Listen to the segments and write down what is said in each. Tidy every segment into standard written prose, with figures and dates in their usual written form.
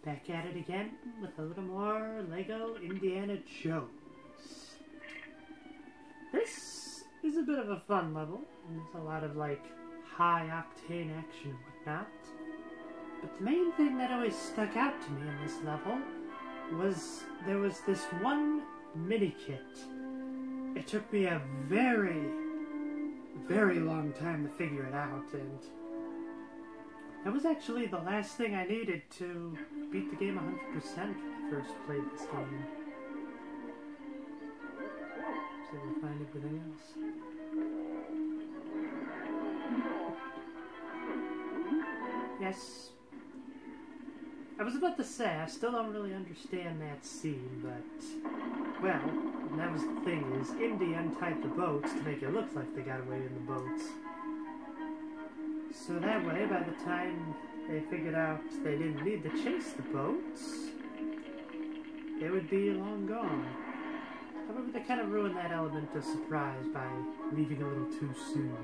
Back at it again with a little more Lego Indiana Jones. This is a bit of a fun level, and there's a lot of like high-octane action and whatnot. But the main thing that always stuck out to me in this level was there was this one mini-kit. It took me a very, very long time to figure it out, and that was actually the last thing I needed to beat the game 100% when I first played this game. So we'll find everything else. Yes. I was about to say, I still don't really understand that scene, but, well, that was the thing, is Indy untied the boats to make it look like they got away in the boats. So that way, by the time they figured out they didn't need to chase the boats, they would be long gone. However, they kind of ruined that element of surprise by leaving a little too soon.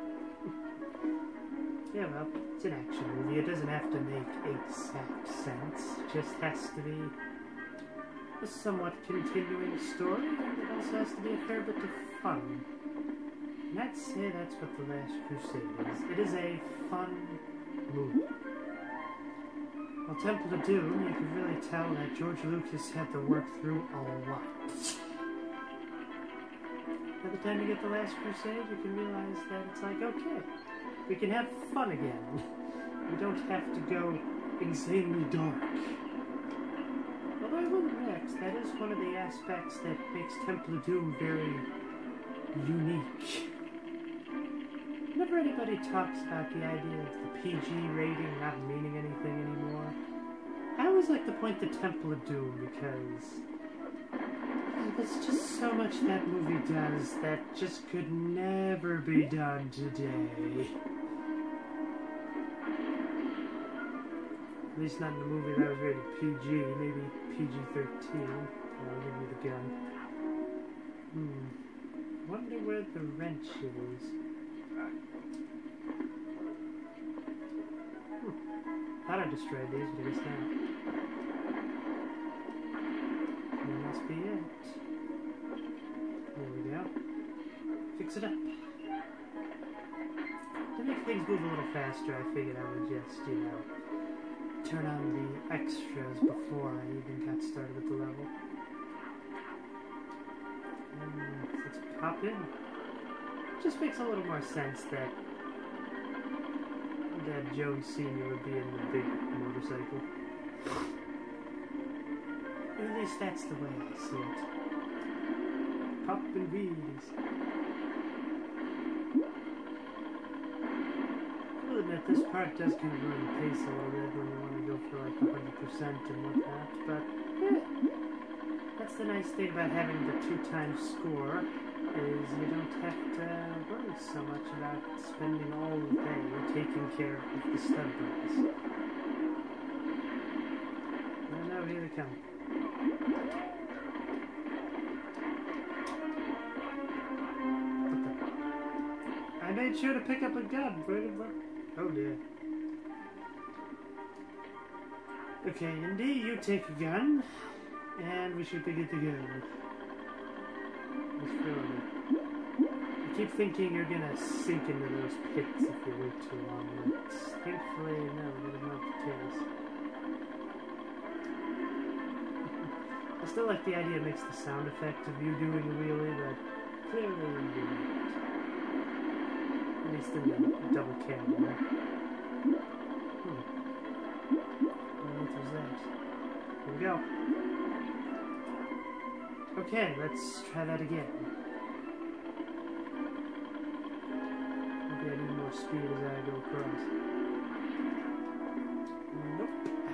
Yeah, well, it's an action movie. It doesn't have to make exact sense. It just has to be a somewhat continuing story, and it also has to be a fair bit of fun. And I'd say that's what The Last Crusade is. It is a fun movie. While Temple of Doom, you can really tell that George Lucas had to work through a lot. By the time you get The Last Crusade, you can realize that it's like, okay, we can have fun again. We don't have to go insanely dark. Although I will admit, that is one of the aspects that makes Temple of Doom very unique. Whenever anybody talks about the idea of the PG rating not meaning anything anymore, I always like to point to Temple of Doom because there's just so much that movie does that just could never be done today. At least not in a movie that was rated PG, maybe PG-13. I'll give you the gun. Wonder where the wrench is. Thought I destroyed these, but I guess not. That must be it. There we go. Fix it up. To make things move a little faster, I figured I would just, turn on the extras before I even got started with the level. And let's pop in. It just makes a little more sense that Jones Sr. would be in the big motorcycle. Or at least that's the way I see it. Poppin' wheels. I will admit, this part does kind of run the pace a little bit when you want to go for like 100% and whatnot, but that's the nice thing about having the 2x score, is you don't have to worry so much about spending all day taking care of the stud boys. Oh no, here they come. I made sure to pick up a gun. Oh dear. Okay, Indy, you take a gun, and we should be good to go. Let's fill it. I keep thinking you're gonna sink into those pits if you wait too long, but thankfully, no, that is not the case. I still like the idea it makes the sound effect of you doing a wheelie, but clearly you didn't. At least in the double camera. What was that? Here we go. Okay, let's try that again. Maybe I need more speed as I go across. Nope.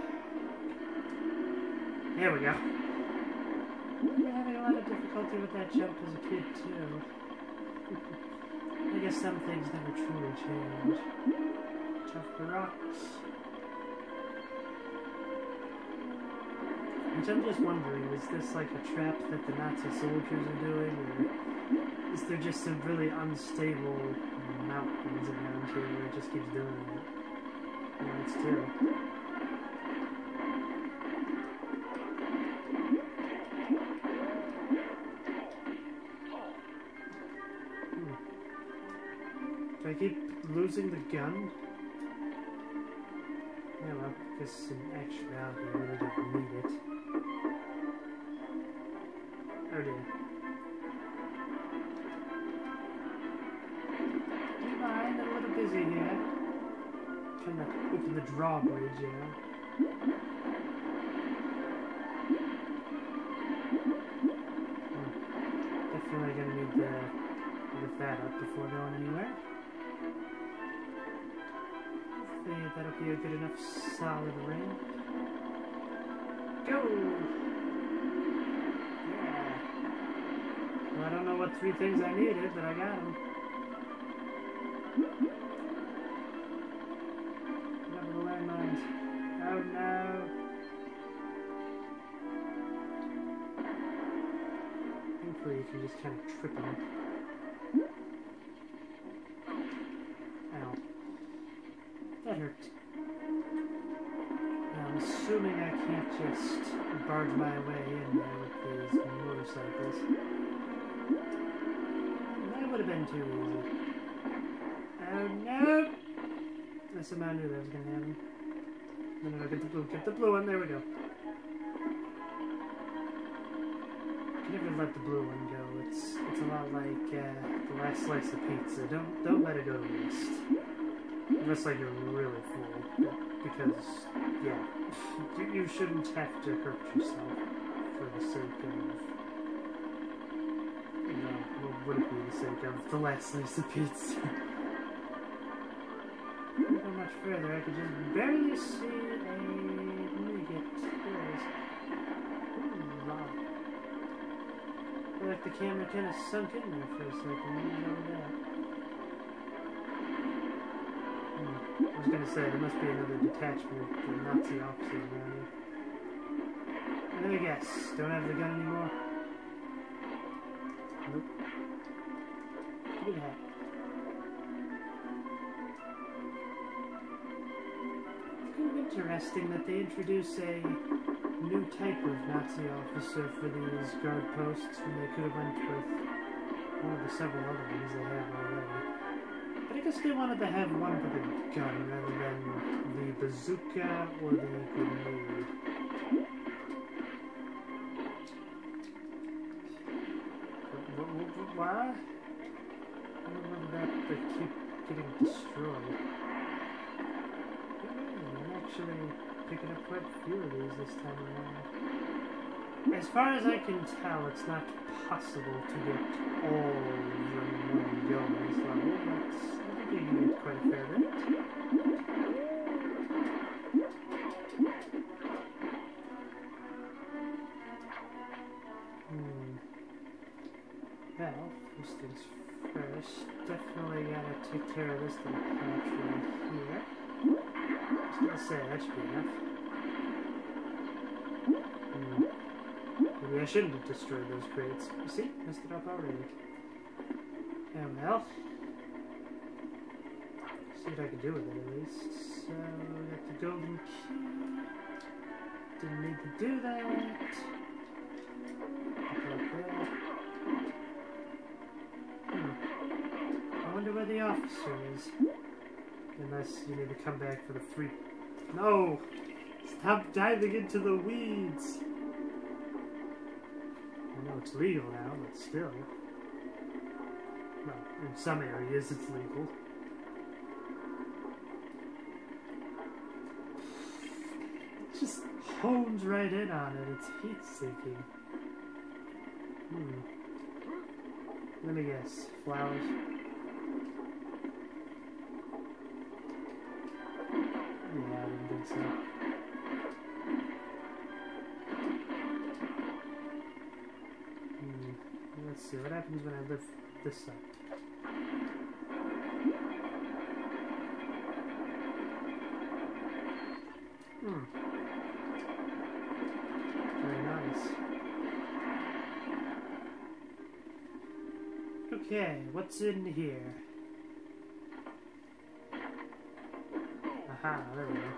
There we go. You're having a lot of difficulty with that jump as a kid, too. I guess some things never truly change. Jump the rocks. Which I'm just wondering, is this like a trap that the Nazi soldiers are doing, or is there just some really unstable mountains around here where it just keeps doing it? That's too. keep losing the gun? Yeah, well, I guess in actuality, I really don't need it. Oh dear. Do you mind? I'm a little busy here. Trying to open the drawbridge, you know. Definitely gonna need to lift that up before going anywhere. Hopefully that'll be a good enough solid ramp. Go! Yeah. Well, I don't know what 3 things I needed, but I got them. Remember the landmines. Oh no! Hopefully you can just kind of trip them. Ow. That hurt. Now, I'm assuming I can't just barge my way in there with these motorcycles. That would have been too easy. Oh no! I somehow knew that was going to happen. No, get the blue one, there we go. You never let the blue one go. It's a lot like the last slice of pizza. Don't let it go to waste. Unless like you're really full. Because yeah, you shouldn't have to hurt yourself for the sake of, you know, what would it be the sake of the last slice of pizza? Don't go much further. I could just barely see a nougat. There it is. Ooh, wow. I feel like the camera kind of sunk in there for a second. What is all that? I was going to say, there must be another detachment of the Nazi officers around here. Let me guess. Don't have the gun anymore? Nope. Look at that. It's kind of interesting that they introduce a new type of Nazi officer for these guard posts when they could have went with one of the several other ones they have already. But I guess they wanted to have one with a gun rather than the bazooka or the grenade. What? I don't remember that they keep getting destroyed. I'm actually picking up quite a few of these this time around. As far as I can tell, it's not possible to get all of them in one go on this level, but I think you can get quite a fair bit. Well, first things first, definitely gotta take care of this little patch right here. I was gonna say, that should be enough. Maybe I shouldn't have destroyed those crates. You see? Messed it up already. Oh well. See what I can do with it at least. So, we got the golden key. Didn't need to do that. I wonder where the officer is. Unless you need to come back for the free... No! Stop diving into the weeds! I know it's legal now, but still. Well, in some areas it's legal. It just hones right in on it. It's heat-seeking. Let me guess. Flowers. Yeah, I didn't think so. Let's see, what happens when I lift this up? Very nice. Okay, what's in here? Aha, there we go.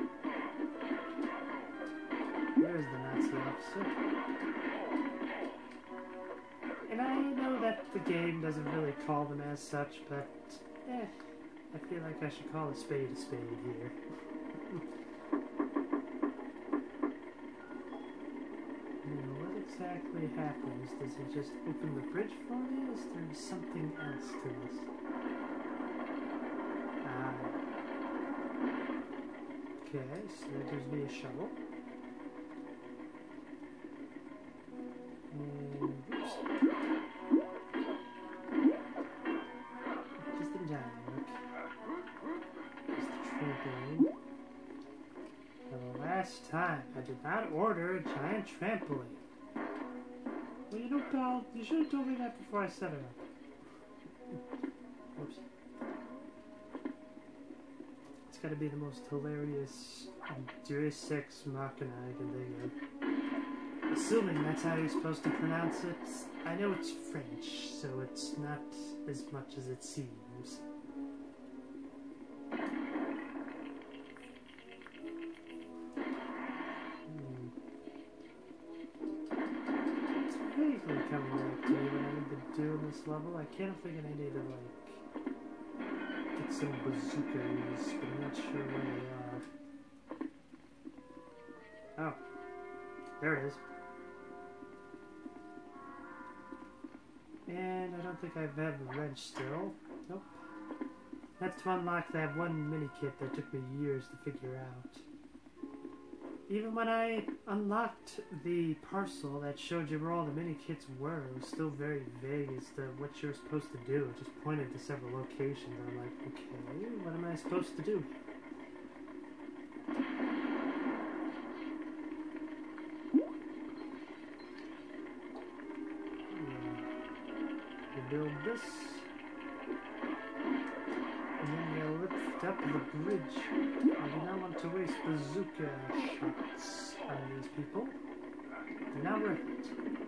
There's the Nazi officer. And I know that the game doesn't really call them as such, but I feel like I should call a spade here. Now, what exactly happens? Does it just open the bridge for me? Is there something else to this? Okay, so that gives me a shovel. And oops. Just in time, look. Just the trampoline. For the last time, I did not order a giant trampoline. Well, you should have told me that before I set it up. Oops. It's gotta be the most hilarious Deus Ex Machina I can think of. Assuming that's how you're supposed to pronounce it. I know it's French, so it's not as much as it seems. It's vaguely coming back to me what I need to do in this level. I can't figure I need to, like, get some bazookas, but I'm not sure where they are. Oh. There it is. And I don't think I have a wrench still. Nope. That's to unlock that one mini-kit that took me years to figure out. Even when I unlocked the parcel that showed you where all the mini-kits were, it was still very vague as to what you're supposed to do. It just pointed to several locations, and I'm like, okay, what am I supposed to do? Build this, and then you lift up the bridge. I do not want to waste bazooka shots on these people. Not worth it.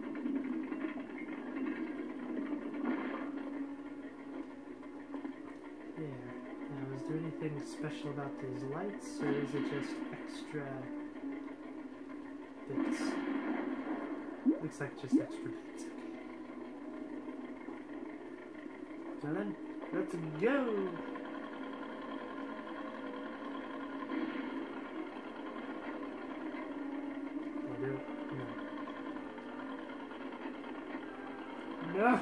There. Now, is there anything special about these lights, or is it just extra bits? Looks like just extra bits. Well then, let's go! I'll do it. No. No!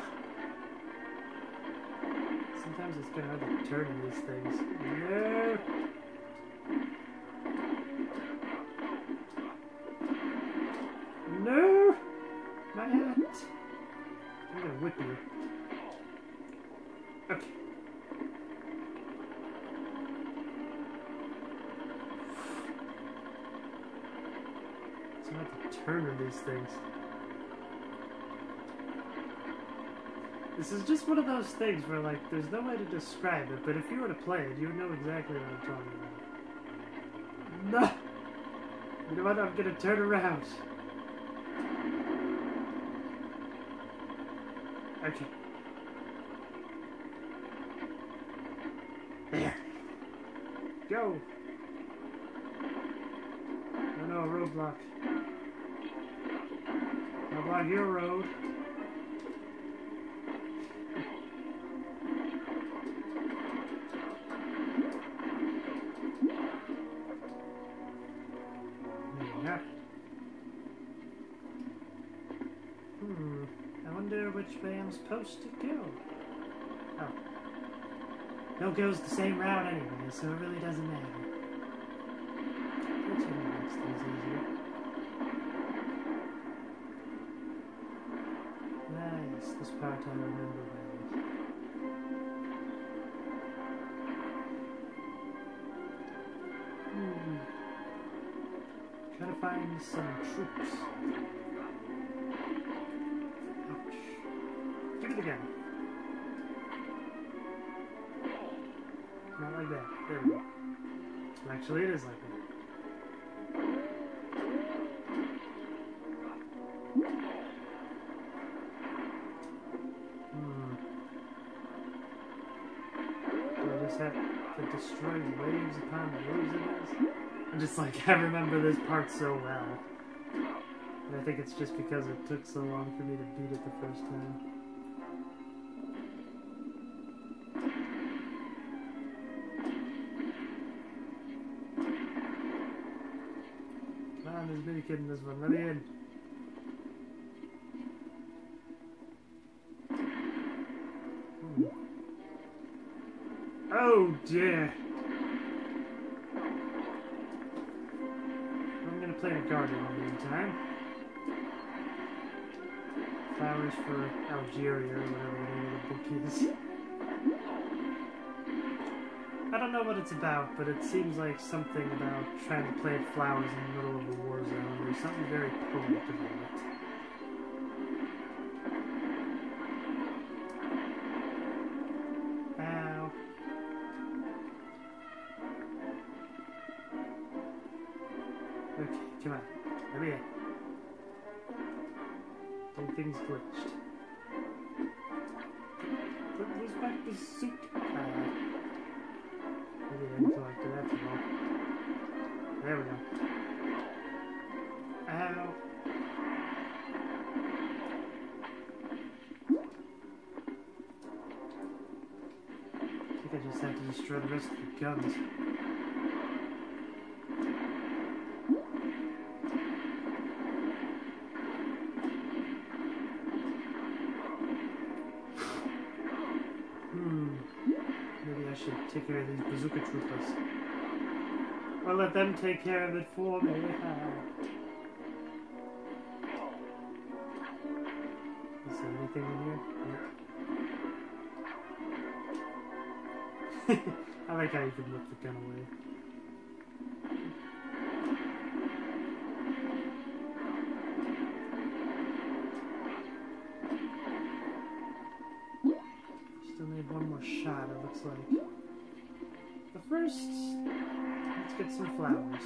Sometimes it's kind of hard to turn in these things. No! No! My hat! I'm gonna whip you. Okay. So I have to turn on these things. This is just one of those things where, like, there's no way to describe it, but if you were to play it, you would know exactly what I'm talking about. No! You know what? I'm gonna turn around. Okay. There. Go. Oh no, a roadblock. I'll block your road. Yeah. I wonder which way I'm supposed to go. Oh. No goes the same route anyway, so it really doesn't matter. Which makes things easier. Nice, this part I remember well. Try to find some troops. Ouch. Give it again. Not like that. There we go. Actually, it is like that. Do I just have to destroy waves upon waves of this? I'm just like, I remember this part so well. And I think it's just because it took so long for me to beat it the first time. on, there's a mini kid in this one. Let me in. Oh dear. I'm gonna play in a garden in the meantime. Flowers for Algeria, or whatever the name of the book is. I don't know what it's about, but it seems like something about trying to plant flowers in the middle of a war zone. There's something very poetic about it. Ow. Okay, come on. Let me in. Everything's glitched. Where's my bazooka? Maybe I didn't collect it after all. There we go. Ow. I think I just have to destroy the rest of the guns. Maybe I should take care of these bazooka troopers. Or let them take care of it for me. Is there anything in here? Yeah. I like how you can look the gun away. Still need one more shot, it looks like. But first, let's get some flowers.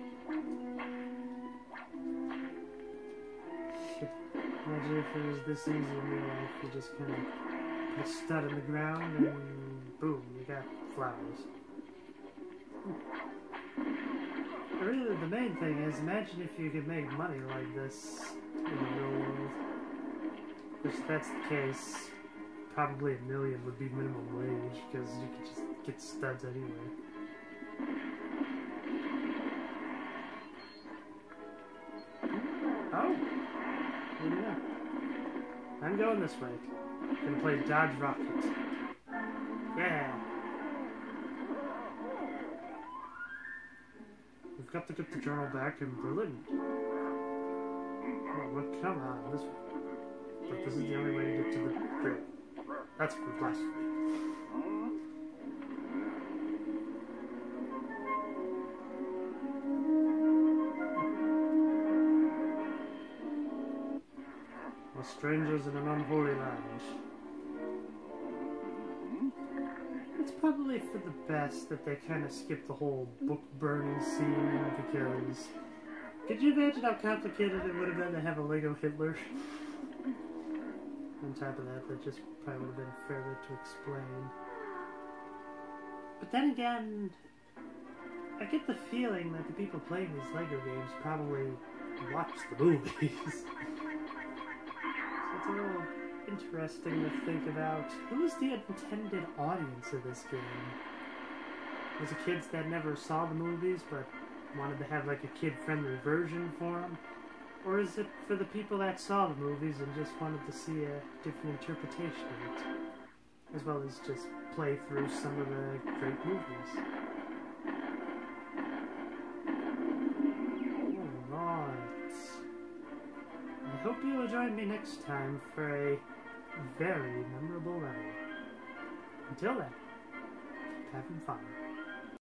Imagine if it was this easy in real life. You just kind of put a stud in the ground and boom, you got flowers. But really, the main thing is, imagine if you could make money like this in the real world. Which, if that's the case, probably $1 million would be minimum wage, because you could just get studs anyway. Oh! Yeah. I'm going this way. I'm gonna play Dodge Rocket. Yeah! We've got to get the journal back in Berlin. Oh, well, come on, this way. But this is the only way to get to the grave. That's for blasphemy. We're strangers in an unholy land. It's probably for the best that they kind of skip the whole book burning scene, because could you imagine how complicated it would have been to have a Lego Hitler? On top of that, that just probably would have been a fair bit to explain. But then again, I get the feeling that the people playing these Lego games probably watched the movies. So it's a little interesting to think about. Who was the intended audience of this game? Was it kids that never saw the movies but wanted to have like a kid-friendly version for them? Or is it for the people that saw the movies and just wanted to see a different interpretation of it? As well as just play through some of the great movies. Alright. I hope you will join me next time for a very memorable level. Until then, keep having fun.